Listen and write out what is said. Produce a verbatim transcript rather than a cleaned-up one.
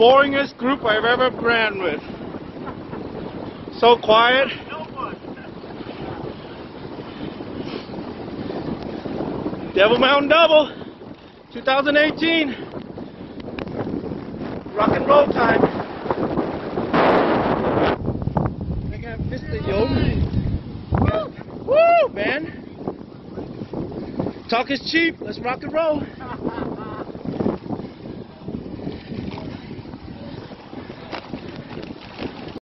boringest group I've ever ran with. So quiet. Devil Mountain Double, twenty eighteen. Rock and roll time. I got Mister Yogi. Woo, man. Talk is cheap. Let's rock and roll.